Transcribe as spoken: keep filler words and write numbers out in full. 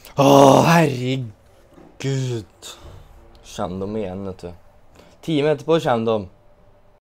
Åh, herregud. Kjem de igjen, vet du. Time etterpå kjem de.